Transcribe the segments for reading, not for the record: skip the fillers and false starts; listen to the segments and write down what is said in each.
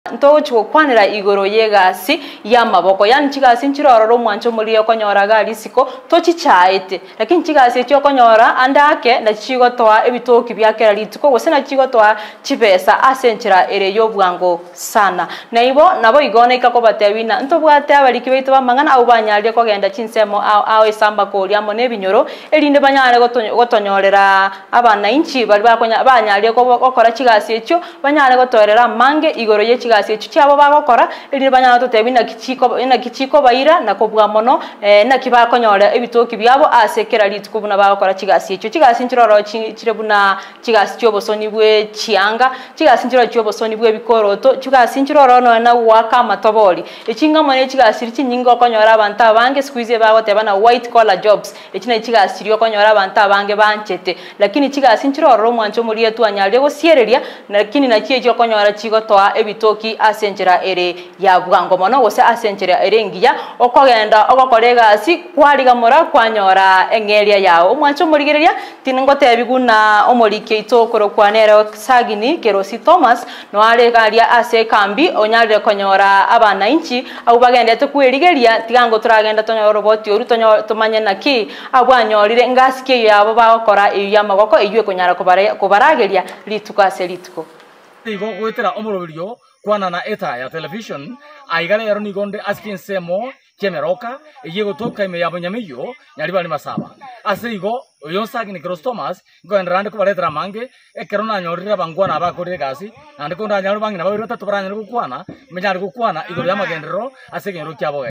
Nto chukwanira igoro yegasi y'amaboko yani chigasi nchirororo mwancho muri okonyora gali siko tochichaete lakini chigasi cyo konyora andake ndachigotoa ebitoki byakera lituko gosena chigotoa chipesa asenchira ere yobwango sana naibo nabo igone ikako batebina nto bwate abaliki baitu bamangana au banyalye kogenda chinsemo au esamba koli amo nebinyoro elinde banyale gotonyorera abana inchi bali bakonya banyalye kokora chigasi ekyo banyale gotorera mange igoro ye chigasi cyabo bagokora iri banyana totebina kichiko bayira nakobwa mono na kibakonyora ebitoki byabo asekera litukubuna bagokora chigasi cyo chigasi nchiroro chirebuna chigasi cyo bosoni bwe chianga chigasi nchiroro cyo bosoni bwe bikoroto chigasi nchiroro no na waka matoboli echinga mone chigasi chinyingo konyora abantu abange squeeze bagoteba na white collar jobs echina chigasi cyo konyora abantu abange banchete lakini chigasi nchiroro mwancho muri yetu anyalye go siereria lakini na cyo konyora chigotoa ebitoki asenjera ere ya bwango mono gose asenjera ere ngiya okogenda ogokorega si kwariga mora kwanyora engeria yao mwancho murigereria tinngote biguna omorike itokoro kwanera sagini kerosi Thomas no aregaria ase kambi onyarire konyora abana inchi au bagendete kwerigeria tigango turagenda tonyora roboti oru tumanye naki abwanyorire ngasike yabo bakora iya magoko eywe kunyara kubarageria litukase lituko igo gwetera omorobirio kwana na eta ya television aigale yaro nigonde askin semo kemeroka yego toka ime yabonyamiyo nyari bali masaba asigo yonsagi ni Cross Thomas go enrande ko baletera mange ekerona nyorira bangwana abakore gasi ande ko ndanya bangi na babiro tatu baranya kukwana menyari kukwana igoro yamagendero asegero kyabo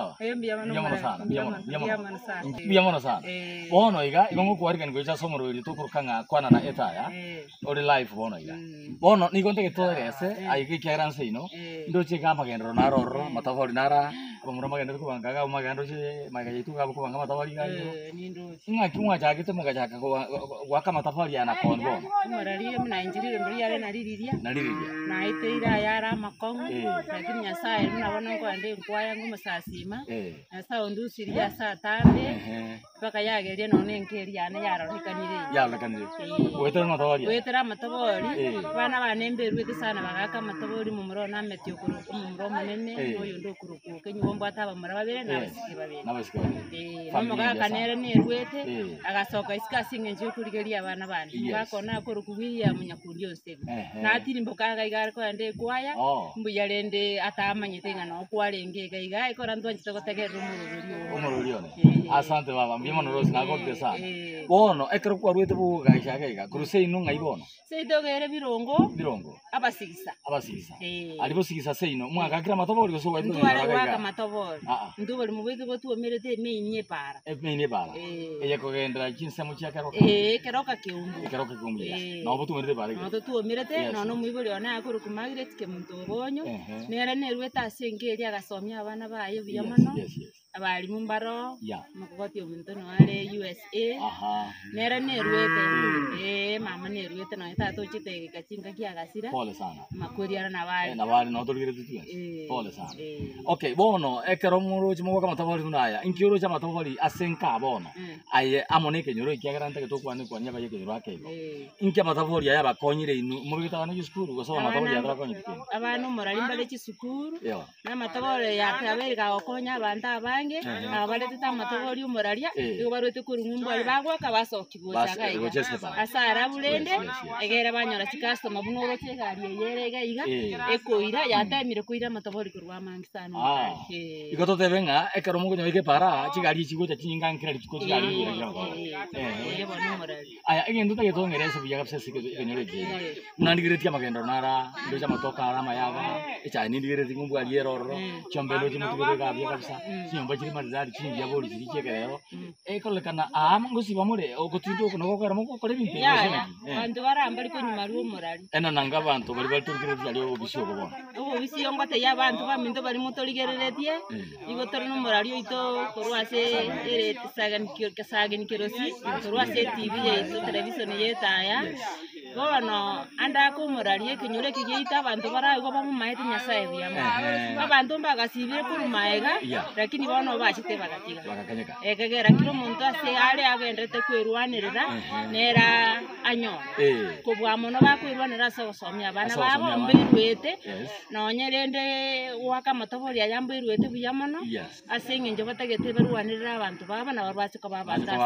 biyamano sana bono iga igongo kwariga ngo ja somoro iri tukurukanga kwana na eta ya ori live bono iga bono nigonde getogese aigi kyaranse ino ndoche kama gendero naroro matafori nara bamura magendero kubanga magendo che magayitu gabo kubanga matafori ga inga kimwa jagite mugajaka gwaka matafori yana konbo marariye mna injiri mbiri yare naririria na iteira yara makongo lakini nyasaye nabona ko ande nkwaya ngumusasima nasa ondusiria saa tambe paka yagerie none nkeria ne yarorekanire wetera matafori bana banemberwete sana bagaka matafori mu murona metyo ku muro munene oyo ndokuruku kenyombo ataba murababere nabasike babere nomuga kanere nerwete agasoka iskasinge nje kurigeria abana bandi bakona korukubiya munyakundi yose natirimbo kaga igare ko ande kwaya mbuyarende atamanyete ngana okwarenge gaiga ikora ndonje togotegera umururio asante baba mbiyamano rose nagote sana bono ekero kwarwete buga ishagaiga kuruse inu ngaibono seidogere birongo abasigisa alibo sigisa seino mwaka kira matobori so waitu waka matobori ndubali mubwize go tuomerete meinye para eye kogendera chinsemo chia keroka keroka kiumbu no botu merete bare no tuomerete no mwibori ona akuru kumagire tike muntu bonyo nera nerweta asengeri agasomya abana bayo biyamano abali mumbaro mukugoti omuntu no ale USA nera nerwete mama nerwete no tato chite kachinga kiagasira pole sana makuriana na bali no tolgire tutu pole sana okay bono ekero muro chimo kwa matavali tunaya inkioro cha matavali asenka bono aye amoneke nyoro ikiagaranta ke tokwane kwa nyaba yeke nyoro akebe inkia matavali aya bakonyire inu mubita bana yusukuru goso matavali adra konyite abantu morali mbale chisukuru na matavali ya kabere ga okonya banda bange abalete ta matavali umuralia igo barwete kurungumbu ali bagwa kabasoki gochaga asara bulende egera banyora chikasto mabunoro chegari yerega iga ekoira yatemire kuira matavali kurwa mangisano igoto tebenga ekero mugo nyike para chigari chigo cha chinga nkira chiko chigari aya egendo ta getongere se biyaga se kenyore je nandigiretia magendo nara ndoja matoka alama yaga echa nindigireti ngumbu alieroro chombelo chimutigere gabya kabisa chimba chiri marizari chingi yabori chirichekerero ekolekana amangosi bamure ogotindo kono kokera moko kore binte bantu baramba liko nyuma ruo morali ena nanga bantu bali turikireti ali obisho bobo obisho ngote ya bantu baminto bali mutorigereretie igotor no morali ito korwase ere sagan kirosi korwase TV ye televisión ye taya bono anda kumurarie kinyure kigeita abantu barago bamumaete nyasaye biyamo abantu mbagasibire kurumaega lakini bono bachite bagatiga ekegera kiro muntu ase ale agendete kwirwanirira nera anyo kubwa mono bakwirwanira ase gusomia abana babo mbirwete nonyerende waka matobori ayambirwete buyamono ase ngenje batagete barwanirira abantu baba na barwase ko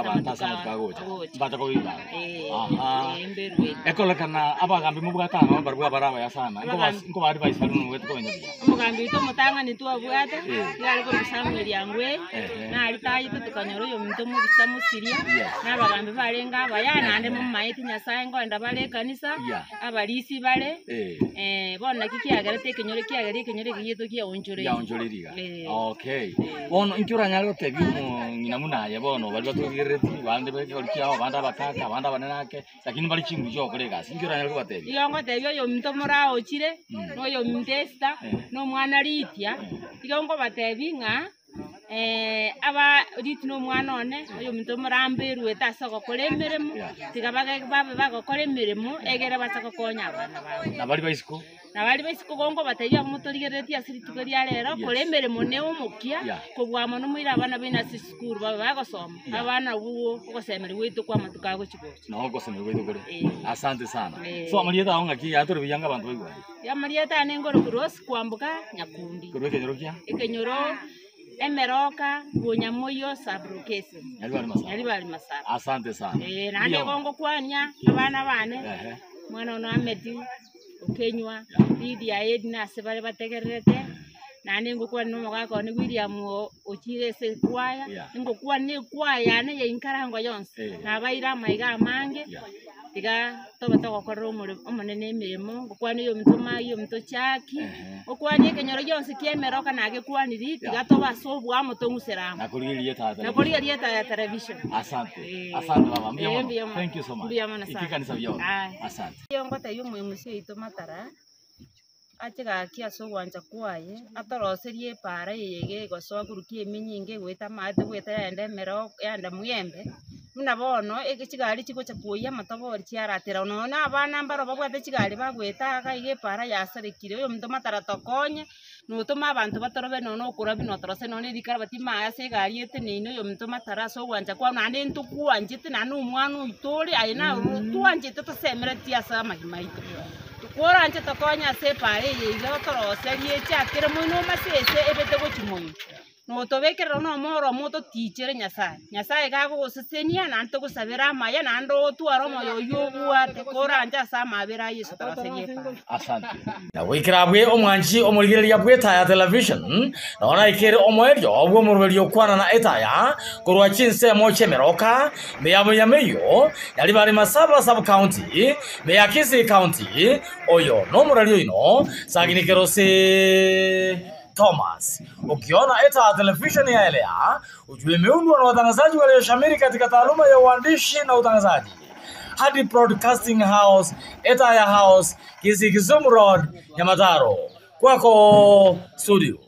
Ekola kana abagambi mu bwatanga barwa baraba ya sana ngo bari bayisana n'ubwete ko benya umugambi to mutanga ni tuwa bwate yali ko bisamwe lyangwe na ali tayi tukanyoro yo muntu mu bisamu siria n'abagambi barenga abayana ande mu maiti nyasaye ngo enda bale kanisa abalisi bale bona kiki agarete kenyore kiyeto kiya onjoreriga okay bono inkyura nyalo tebi ngina munaye bono bali batugireti bande bekolkiao banda bakaka banda banenake lakini bali chingu cyo korega inkyura nyalo batebi yongo tebyo yo muntu mura ochire no yo mtesta no mwana litia yongo batebi nga aba riti no mwana one yo muntu murambiru etasa ko kolemeremo tigabage babe bakokolemeremo egere bataka konya abana bawe nabali baisiko gongo bataya mutorigereti asiri tugeria rero kolemeremo ne umukia kubwamo no mwira abana bina school babe bagosoma abana buwo ugosemera witu kwa matuka go chigo no gosemera witu gore asante sana so amalieta aho ngaki atore biyanga abantu bagwa ya marieta nengoro cross kwambuka nyakundi kurweke nyorokia ekenyoro emeroka bunyamoyo sabrukese yali bali masaba asante sana nande gongo kwanya abana bane mwana ono amedi ukenywa Lydia Edna sebale bategerete nande ngukwa no mugako ni William ochire se kwaya ngukwa ni kwaya ne yinkarango yonse nabaira maiga mange tiga toba tokorro omonene emirimo ngukwana yo mutuma yo mutochaki okwanye kenyoro yonse kiemeroka nage kwaniri tiga toba sobwa mutonguseramu nakuriye lieta ya television asante baba mbiyamo thank you so much ikikanisa byo asante yongota yo mwemusi itomatara achiga kiaso gwanja kwaye atoroserie para yege gosogurukie minyinge gweta mate gweta yende mero yanda muyembe muna bono ekichigari chiko chakuya matabori chiaratera nona abana mbaro babwate chigari bagweta akaige para yasarekire uyo muntu matara tokonye nutuma abantu batorobe nono kurabi notorose none dikara batima ase gari ete nino uyo muntu matara so gwanja kwa nande ntukuanjite nanu umwana uitori aina tuanjite tosemera tiasa mahimaito tukora anje tokonya se pare yige otorose liechakire muno masese ebete gochimoyo no tobekera no moro moto tichere nyasaye gagusesenia nanto gusabira maya nando twaro moyo yobwa tekora anja sama bera Yesu tarasenie asante na wikirabwe omwanji omurigereria bweta ya television naona ikere omwerio obwo muruberio kwana na etaya korwa chinse moche meroka meyameyo yali bari masaba sub county meya Kisii county oyo no murario ino saginikero se Thomas. Ukiona ETA television ya elea, ujue imeundwa na watangazaji walioshamiri katika taaluma ya uandishi na utangazaji. Hadi Broadcasting House, ETA ya House, Kisii Kisumu Road, Nyamataro. Kwako studio.